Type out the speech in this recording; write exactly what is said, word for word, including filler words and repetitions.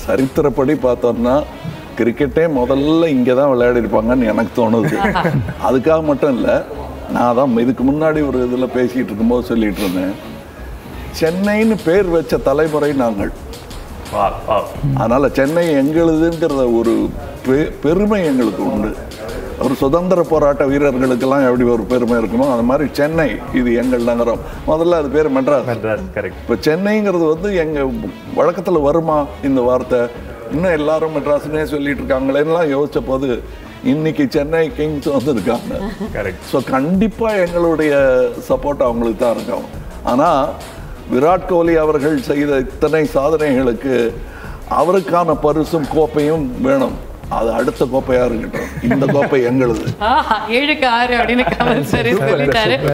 சரித்திரப்படி பார்த்தோம்னா கிரிக்கெட்டே முதல்ல இங்கே தான் விளையாடிருப்பாங்கன்னு எனக்கு தோணுது. அதுக்காக மட்டும் இல்லை, நான் தான் இதுக்கு முன்னாடி ஒரு இதில் பேசிகிட்டு இருக்கும்போது சொல்லிகிட்டு இருந்தேன், சென்னைன்னு பேர் வச்ச தலைமுறை நாங்கள். அதனால் சென்னை எங்களுதுங்கிறத ஒரு பெ பெருமை எங்களுக்கு உண்டு. ஒரு சுதந்திர போராட்ட வீரர்களுக்கெல்லாம் எப்படி ஒரு பெருமை இருக்கணும், அது மாதிரி சென்னை இது எங்கள் நகரம். முதல்ல அது பேர் மெட்ராஸ். இப்போ சென்னைங்கிறது வந்து எங்கள் வழக்கத்தில் வருமா இந்த வார்த்தை? இன்னும் எல்லாரும் மெட்ராஸ்னே சொல்லிட்டு இருக்காங்களேன்னா யோசிச்ச போது இன்னைக்கு சென்னை கிங்ஸ் வந்து இருக்காங்க. ஸோ கண்டிப்பாக எங்களுடைய சப்போர்ட் அவங்களுக்கு தான் இருக்கும். ஆனால் விராட் கோலி அவர்கள் செய்த இத்தனை சாதனைகளுக்கு அவருக்கான பரிசும் கோப்பையும் வேணும். அது அடுத்த கோப்பையா இருக்கட்டும், இந்த கோப்பை எங்களுது. ஏழுக்கு ஆறு அப்படின்னு